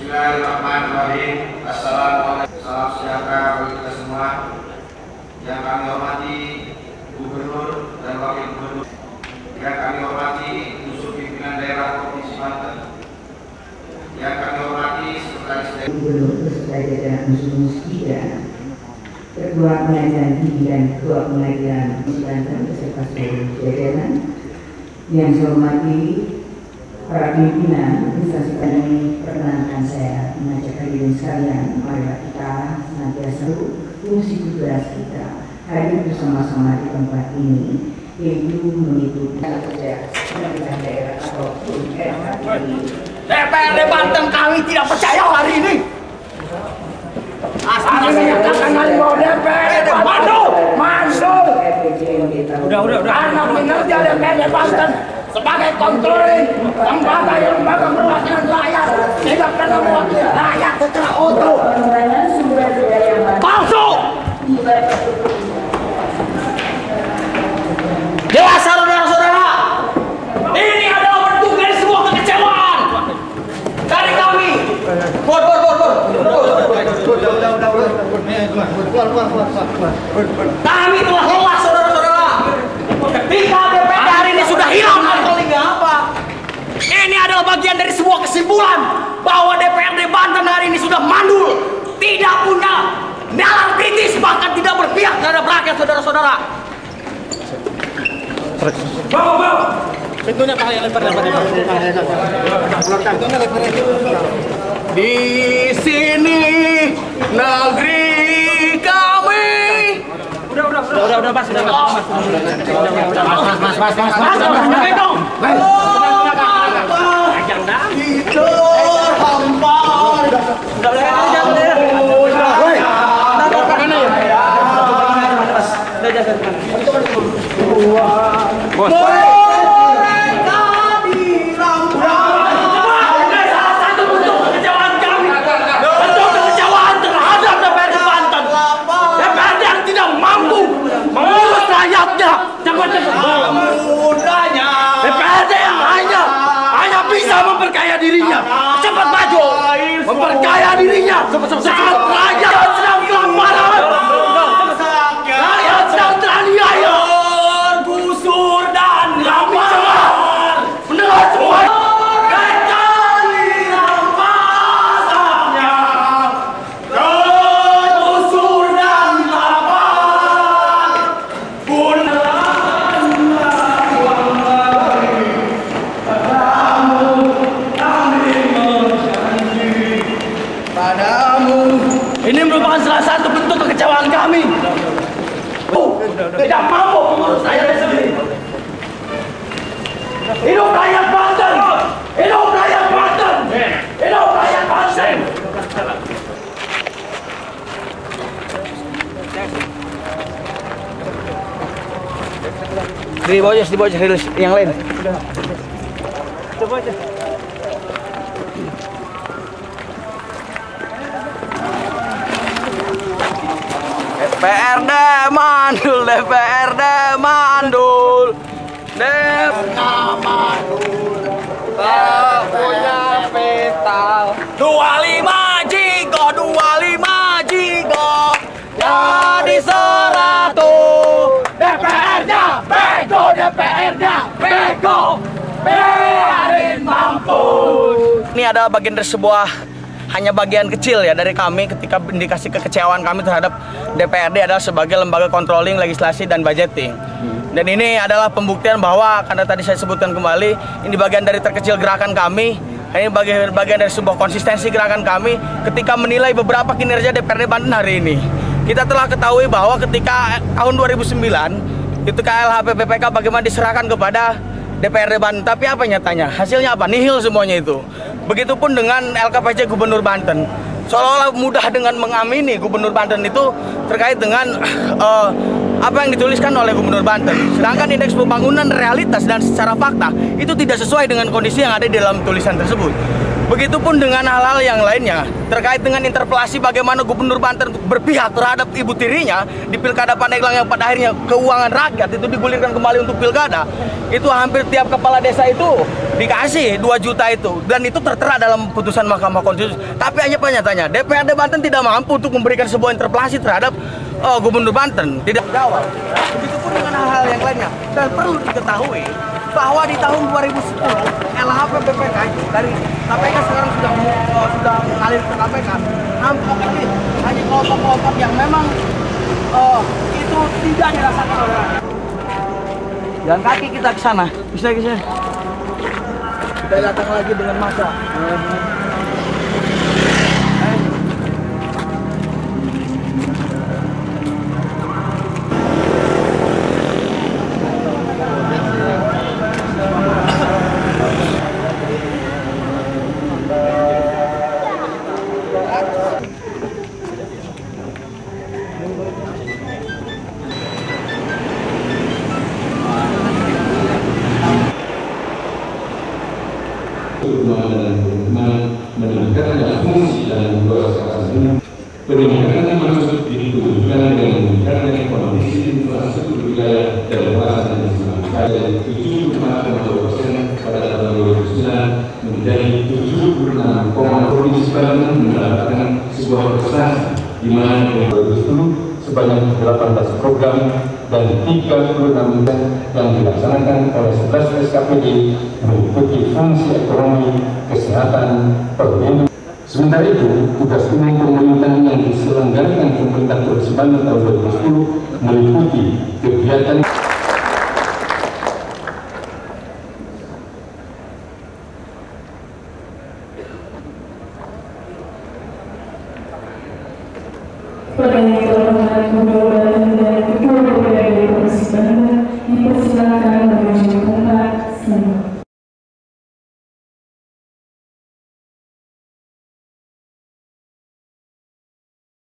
Bismillahirrahmanirrahim. Assalamualaikum, salam sejahtera bagi kita semua. Yang kami hormati Gubernur dan Wakil Gubernur, yang kami hormati unsur pimpinan daerah Provinsi Banten, yang kami hormati Sekretaris Daerah Gubernur beserta jajaran unsur kita, Ketua Pengadilan Tinggi dan Ketua Pengadilan Banten beserta seluruh jajaran. Yang saya hormati para pimpinan instansi ini, perkenankan saya mengajak hadirin sekalian, marilah kita senantiasa fungsi tugas kita hadir bersama-sama di tempat ini, yaitu mengikuti kerja pemerintahan daerah ataupun DPRD Banten kami tidak percaya hari ini. Asal menyatakan mau DPRD Bandung mandul. Udah. Anak kinerja DPRD Banten sebagai kontroling lembaga perwakilan rakyat tidak pernah mewakili rakyat secara utuh. Palsu. Jelas saudara-saudara, ini adalah bentuk dari sebuah kekecewaan dari kami. Kami telah lelah saudara-saudara. Ketika DPRD hari ini sudah hilang kontrolingnya apa? Ini adalah bagian dari sebuah kesimpulan bahwa DPRD Banten hari ini sudah mandul, tidak punya nalar kritis, bahkan tidak berpihak terhadap rakyat saudara-saudara. Bawa. Pintunya Pak yang lebar. Di sini negeri kami. Udah Mas. DPRD yang hanya bisa memperkaya dirinya, cepat maju, memperkaya dirinya saat rakyat sedang kelaparan, rakyat sedang teraniaya, tergusur dan lapar, mendengar semua. Ini merupakan salah satu bentuk kekecewaan kami. Tidak mampu mengurus rakyat sendiri. Hidup rakyat Banten! Hidup rakyat Banten! Hidup rakyat Banten! Di bawah rilis yang lain. Coba aja. DPRD mandul, DPRD mandul, DPRD mandul, tak punya vital. 25 jigo, jadi 100. DPR-nya bego, biarin mampus. Ini adalah bagian dari hanya bagian kecil ya dari kami ketika indikasi kekecewaan kami terhadap DPRD adalah sebagai lembaga controlling legislasi dan budgeting. Dan ini adalah pembuktian bahwa karena tadi saya sebutkan kembali, ini bagian dari terkecil gerakan kami. Ini bagian dari sebuah konsistensi gerakan kami ketika menilai beberapa kinerja DPRD Banten hari ini. Kita telah ketahui bahwa ketika tahun 2009 itu KLHP PPK bagaimana diserahkan kepada DPRD Banten, tapi apa nyatanya? Hasilnya apa? Nihil semuanya itu. Begitupun dengan LKPJ Gubernur Banten, seolah-olah mudah dengan mengamini Gubernur Banten itu terkait dengan apa yang dituliskan oleh Gubernur Banten. Sedangkan indeks pembangunan realitas dan secara fakta itu tidak sesuai dengan kondisi yang ada di dalam tulisan tersebut. Begitupun dengan hal-hal yang lainnya terkait dengan interpelasi bagaimana Gubernur Banten berpihak terhadap ibu tirinya di Pilkada Pandeglang yang pada akhirnya keuangan rakyat itu digulirkan kembali untuk pilkada. Itu hampir tiap kepala desa itu dikasih 2 juta itu, dan itu tertera dalam putusan Mahkamah Konstitusi. Tapi hanya pernyataannya DPRD Banten tidak mampu untuk memberikan sebuah interpelasi terhadap Gubernur Banten, tidak jawab. Begitupun dengan hal-hal yang lainnya. Dan perlu diketahui bahwa di tahun 2010 LHP BPK dari KPK sekarang sudah mengalir ke KPK. Nampaknya ini hanya kelompok-kelompok yang memang itu tidak dirasakan oleh rakyat. Jalan kaki kita ke sana, bisa ke sini. Kita datang lagi dengan massa. meningkatkan fungsi dan proses ini. Peningkatan maksud ditujukan dengan meningkatkan kondisi infrastruktur wilayah dan kawasan yang semakin dari 75,2% pada tahun 2009 menjadi 76,0%. Provinsi Banten mendapatkan sebuah prestasi di mana di 2010 sebanyak 18 program dan 36 yang dilaksanakan oleh 11 SKPD mengikuti fungsi ekonomi, kesehatan, perlindungan. Sementara itu, tugas umum pemerintah yang diselenggarakan pemerintah Provinsi Banten tahun 2010 meliputi kegiatan Pertanyaan